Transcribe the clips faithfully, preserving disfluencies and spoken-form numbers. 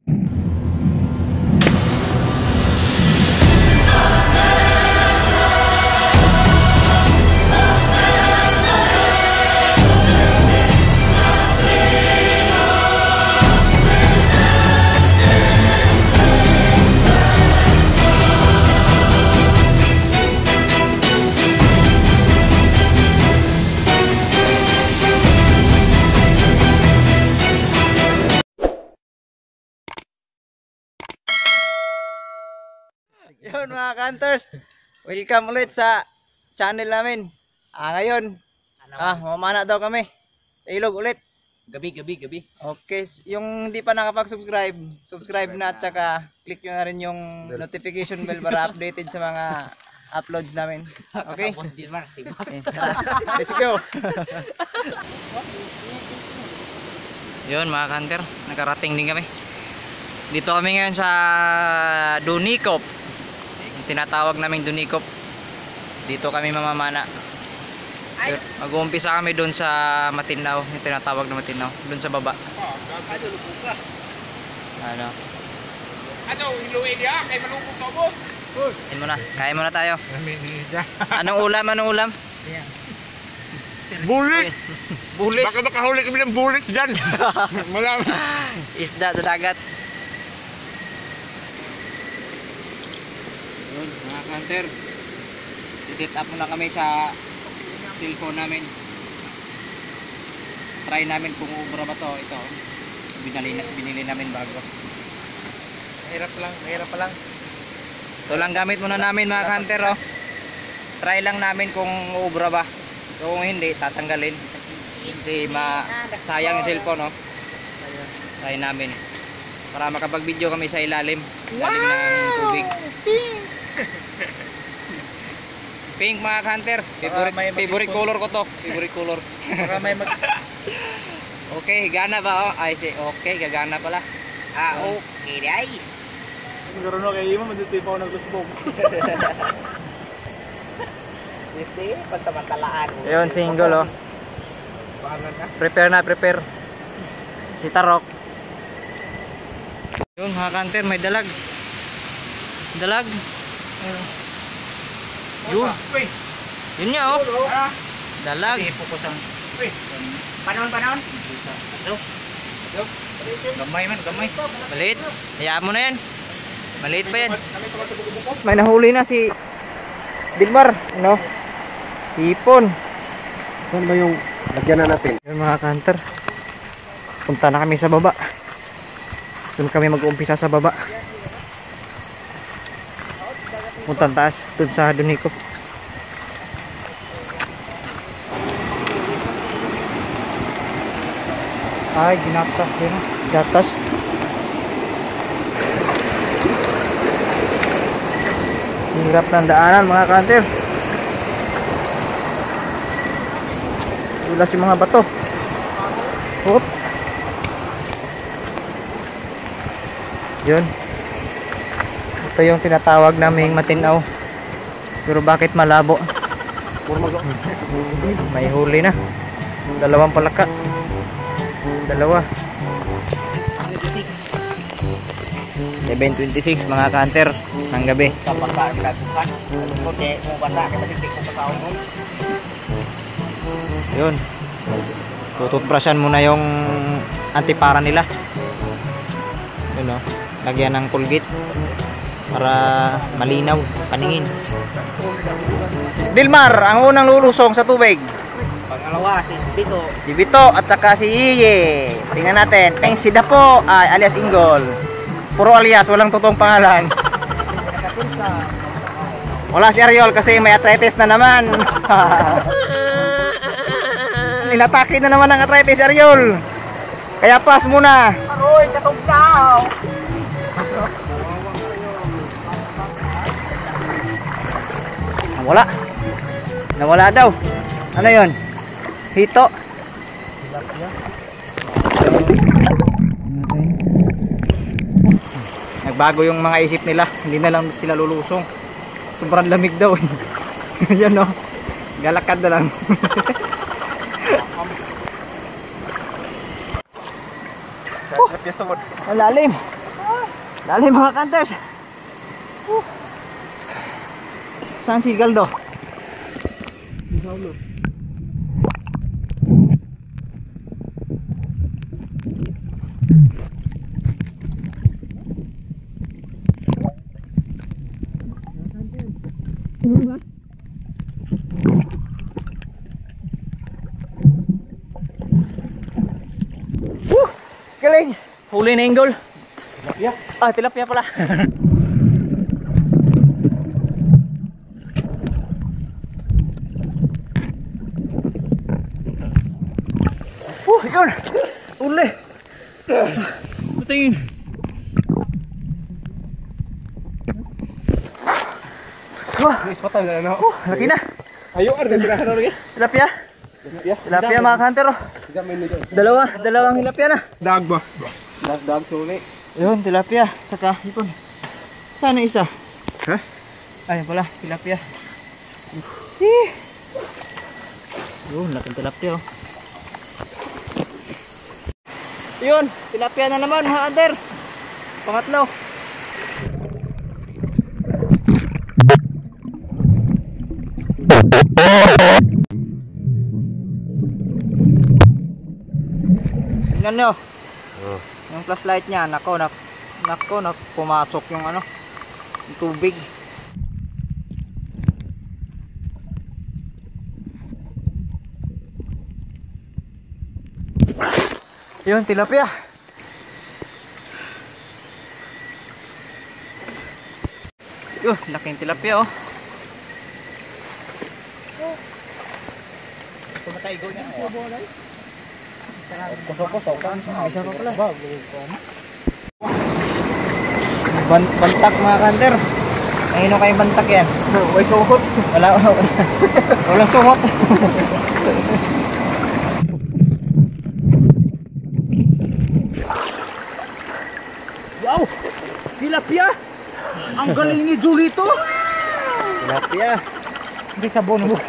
Yun mga hunters, welcome ulit sa channel namin. Ah ngayon, ah mamana daw kami sa ilog ulit. Gabi, gabi, gabi. Okay, yung hindi pa nakapag-subscribe, subscribe na at saka click nyo na rin yung notification bell para updated sa mga uploads namin. Okay? Okay. Let's go. Yun mga hunter, nakarating din kami. Dito kami ngayon sa Dunikop. Tinatawag naming Dunikop. Dito kami mamamana. Mag-uumpisa kami doon sa Matinaw, yung tinatawag na Matinaw, doon sa baba. Ano? Ano, hiluin niya? Kaya malungkot ka, boss. Kain muna, kain muna tayo. Anong ulam, anong ulam? Bulit! Bulis. Baka makahuli kami ng bulit dyan. Malam. Isda sa dagat. Yun, mga hunter, i-set up muna kami sa cellphone namin. Try namin kung ubra ba to. Ito, binili, binili namin bago. Mahirap lang, mahirap pa lang. Ito lang gamit muna namin mga hunter, oh. Try lang namin kung ubra ba. Kung hindi, tatanggalin kasi masayang yung cellphone, oh. Try namin para makapag-video kami sa ilalim, ilalim ng tubig. Pink mga hunter, favorite, favorite color ko to, favorite color. Baka may mag... Okay, gana ba? Oh? Ay, si okay, gagana pala. Ah, okay, ay. Siguro no, kaya mo mandutipaw ng lusbog. Kasi, pagsamantalaan. Yun, single, oh. Prepare na, prepare. Si Tarok. Yun, mga hunter, may dalag. Dalag. Yun. Yun niya, oh. Dalag. Panon, panon. Ito. Ito. Gamay man, gamay. Maliit. Hayaan mo na yan. Maliit pa yan. May nahuli na si Dilmar, no? Hipon. Saan ba yung lagyan na natin? Yun mga hunter, punta na kami sa baba. Doon kami mag-uumpisa sa baba. Punta taas, doon sa Dunikop. Ay, ginatas din. Gatas. Hirap ng daanan mga hunter. Tulas yung mga bato. Hop. Yun. Ito yung tinatawag naming Matinaw. Pero bakit malabo? May huli na. Dalawang palaka. Dalawa. seven twenty-six mga hunter ng gabi. Yun. Tututbrushan muna yung antipara nila. Yun, oh. Lagyan ng Colgate para malinaw paningin. Dilmar, ang unang lulusong sa tubig. Pangalawa, si Bito. Si Bito at saka si Iye. Tingnan natin. Thanks si Dapo, ay, alias Ingol. Puro alias, walang totoong pangalan. Wala si Ariol kasi may arthritis na naman. Inatake na naman ng arthritis si Ariol. Kaya pass muna. Aroy, katugdaw. Nawala. Nawala daw. Ano yun? Hito. Nagbago yung mga isip nila. Hindi na lang sila lulusong. Sobrang lamig daw. Yan, no. Galakad na lang. Ang lalim. Dali mga hunters. Uh. Saan si Galdo? Woo! Galing! Huli na yung goal. Tilapia. Ah, tilapia pala. Oh, yun! Uli! Patingin. Wah, Guys, patay na na. oh, laki na. Ayo, ada tirahan lagi. Tilapia. Tilapia. Tilapia mga hunter oh. Jamin nito. Dalawa, dalawang tilapia na. Dag ba? Dag dag suli. Yun, tilapia. Saka hipon. Saan ang isa? Hah? Ayun pala, tilapia. Eh. Yun, laking tilapia oh. Yun, tilapia na naman mga hunter. Pangatlo. Tingnan nyo. Oh. Yung flashlight niya, nako, nak nako, nak pumasok yung ano, yung tubig. Yun, tilapia. Yun, laking tilapia oh. Tumatay go niya. Kosong-kosong kan. Isa pa pala. Ban bantak mga kanter. Ayun kay bantak yan. May suhot. Wala, wala. Walang sumot. Wow! Tilapia! Ang galing ni Julito! Tilapia! Hindi sabon mo.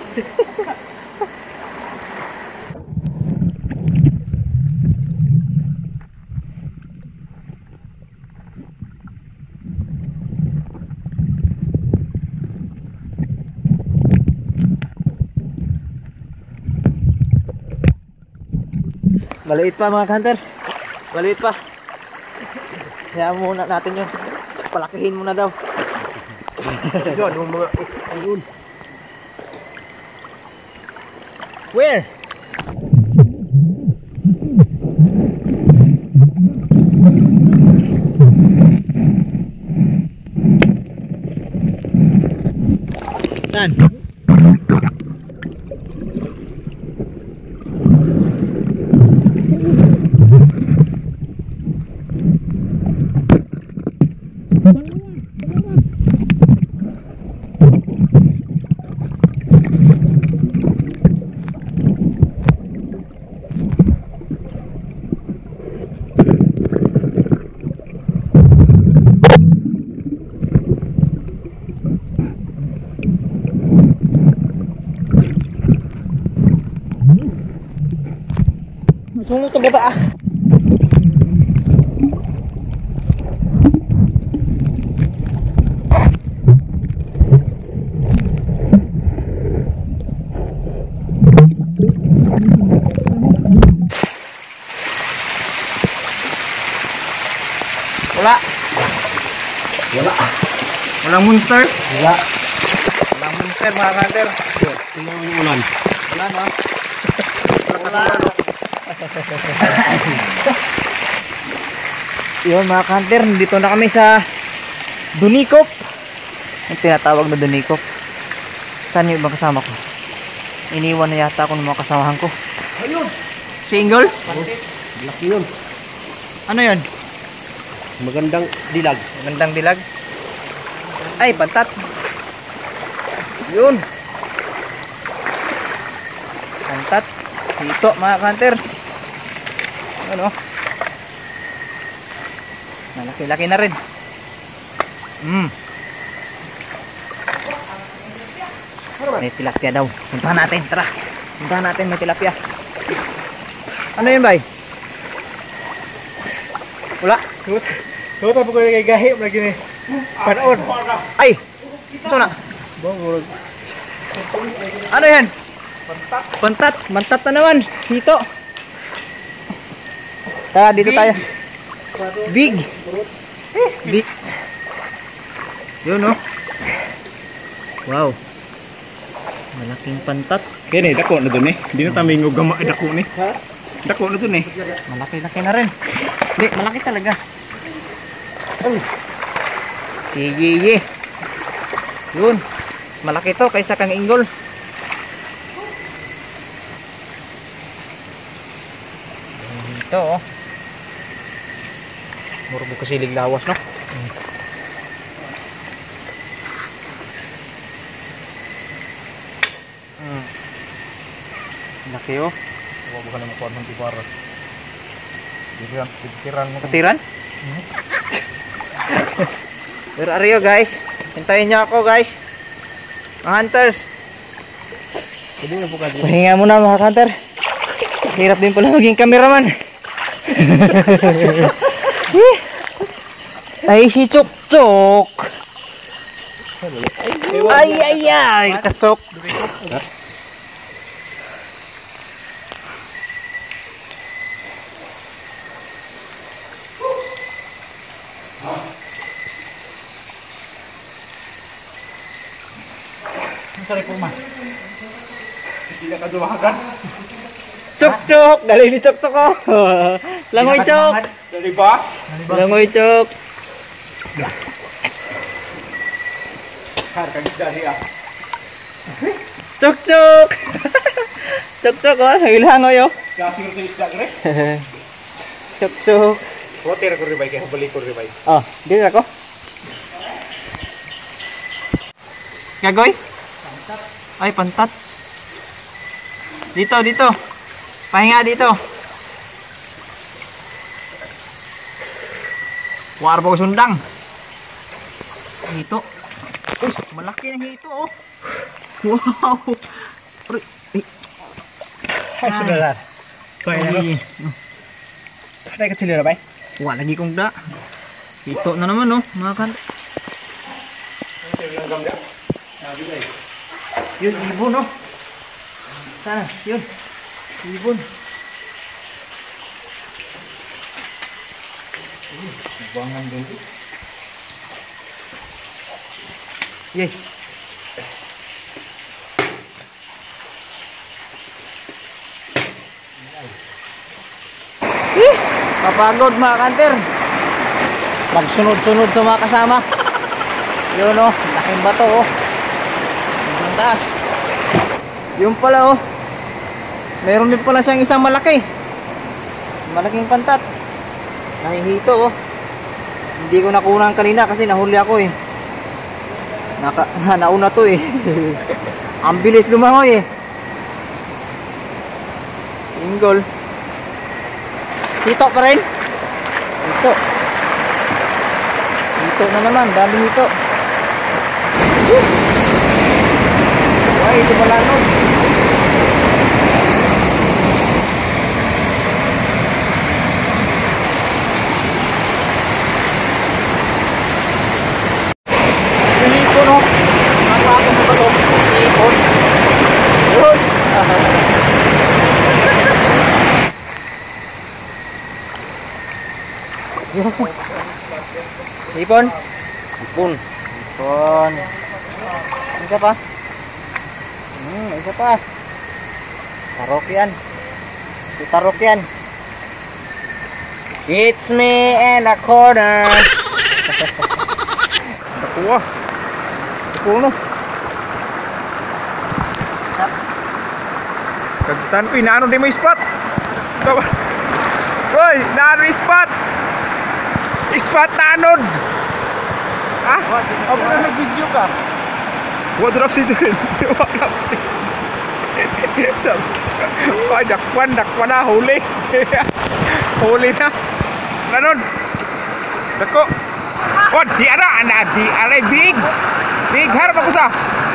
Maliit pa mga hunter. Maliit pa. Kaya muna natin yun. Palakihin muna daw. Yun, yung mga ayun. Where? Saan? Sumut ang baba ah. Wala. Wala. Walang monster. Wala. Walang monster mga hunter. Tingnan mo yung ulan. Wala no. Wala. Yun mga hunter, dito na kami sa Dunicop. Yung tinatawag na Dunicop. Saan yung ibang kasama ko? Iniwan na yata ako ng mga kasamahan ko. Ayun. Single? Laki yun. Ano yun? Magandang dilag. Magandang dilag. Ay, bantat. Yun. Bantat. Sito mga hunter. Ano? Malaki-laki na rin. Hmm. May tilapia daw. Puntahan natin. Tara. Puntahan natin may tilapia. Ano yun, bay? Wala. Tuh tapi ko kay gahi lagi nih. Panon. Ay! Ito na. Bawal. Ano yan? Pantat. Pantat. Mantat na naman. Hito. Tara, dito tayo. Big. Big. Yun, oh. Wow. Malaking pantat. Kini dako na dun eh. Di na tamingog gama dako ni. Ha? Dako na dun eh. Malaki-laki na rin. Hindi, malaki talaga. Oh. Sige, ye. Yun. Malaki to kaysa kang inggol. Ito, oh. Murbo kasilig lawas, no? Hmm. Hmm. Laki, oh. Huwag ka na makuha ng tibara. Pikiran, pikiran mo. Katiran? Where are you, guys? Hintayin niyo ako, guys. Mga hunters. Pwede na po ka dito. Pahinga muna, mga hunter. Hirap din pala maging cameraman. Ay, si Chok Chok. Ay, ay, ay. Kachok. Sorry po ma. Hindi na kaduwagan. Chok Chok. Dali ni Chok Chok, oh. Langoy Chok. Dari boss. Langoy Chok. Har kagid dari ah. Chok Chok. Chok Chok, oh. Nagilhangoy, oh. Kasi ko isda gre. Chok Chok. Hotel ko ribay kay balik ko ribay. Oh, dito ako. Gagoy? Ay, pantat. Dito, dito. Pahinga dito. War po sundang. Hito. Uy, malaki ng hito, oh. Wow. Uy, ay. Ay, sudah. Kaya na ko. Kaya ka sila bay. Wala lagi kong da. Hito na naman, oh. Mga kan. Yun, ibon, oh. Sana, yun. Ibon. Buangan din. Yay. Eh, kapagod mga kanter. Magsunod-sunod sa mga kasama. Yun, oh, laking bato, oh. Ang taas. Yun pala, oh. Meron din pala siyang isang malaki. Malaking pantat. Nahihito, oh. Hindi ko nakunan kanina kasi nahuli ako, eh. Naka, nauna to, eh. Ang bilis lumangoy, eh. Inggol. Hito pa rin. Hito. Hito na naman. Daming hito. Ay, ito malanog. Yung hito, no? Nakakapon sa bato. Hipon. Yun. Hipon? Hipon. Hipon. Isa pa? Hmm, isa pa. Tarok yan. Ito tarok yan. It's me in the corner. Nakuha. Puno. Kagtan pi naano di mo spot. Hoy, naano spot. Spot na anod. Ah? Ako na nag-video ka. What drop si Jun? What drop si? Ay, dakwan, dakwan na, huli. Huli na. Nanon. Dako. Oh, di ada, ana di alay big. Big harap ako sa.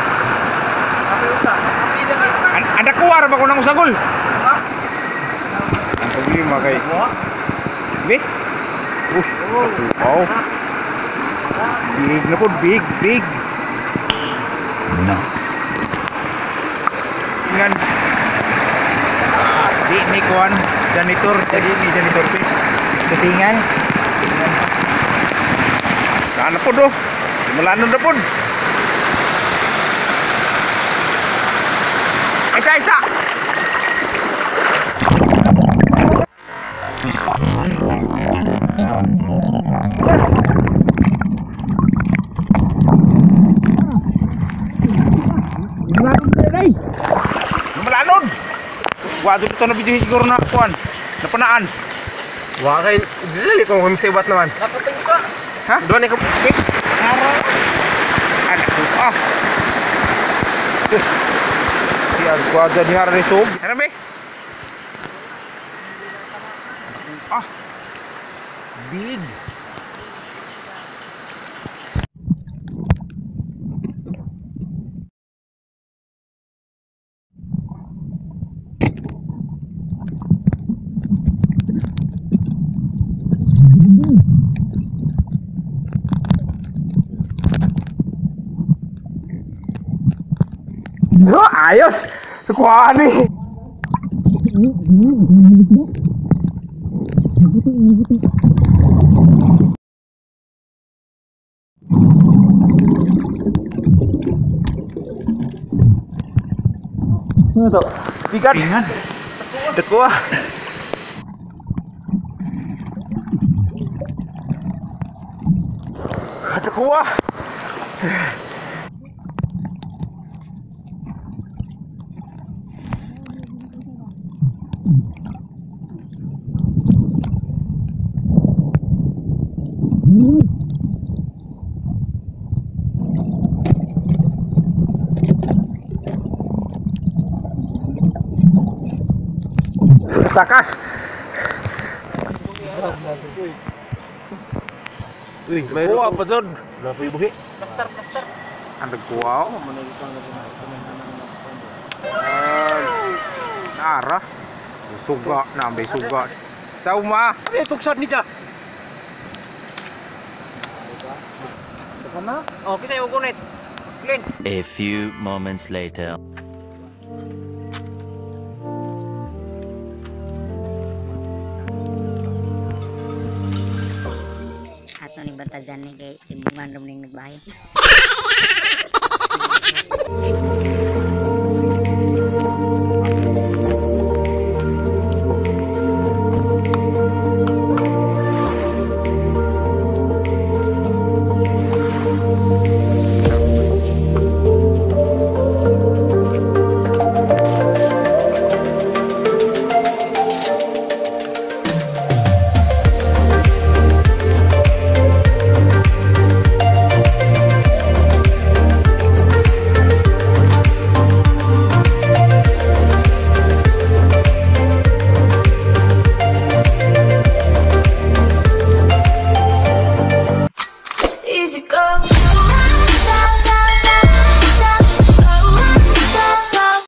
Ada kuwar ba ko nang usagol? Ang problema kay. Bi? Uh. Oh. Big na po, big, big. Nice. Ingan. Di ni kuan janitor, jadi ni janitor fish. Ketingan. Kana po do. Melanon na po. Isa isa. Melanon. Wah, dito na video siguro na kuan. Napanaan. Wah kay dili ko kung sebat naman. Dapat isa. Ha? Doon ni ko. Araw. Anak ko. Ah. Terus. Siya ko aja di hari sub. Ano be? Ah. Big. No, ayos. Kuha ni. Ano to? Bigat. Pingan. Deko ah. Deko ah. Takas. Uy, may Kuha pa jud. Lapoy buhi. Plaster, plaster. Ang kuha. Nara. Suga na may suga. Sa uma. Ano yung tugsad ni Jack? Oh, kisay mo gunit. Clean. A few moments later. Ato ni batagan ni kay ibuman rum ning nagbahay.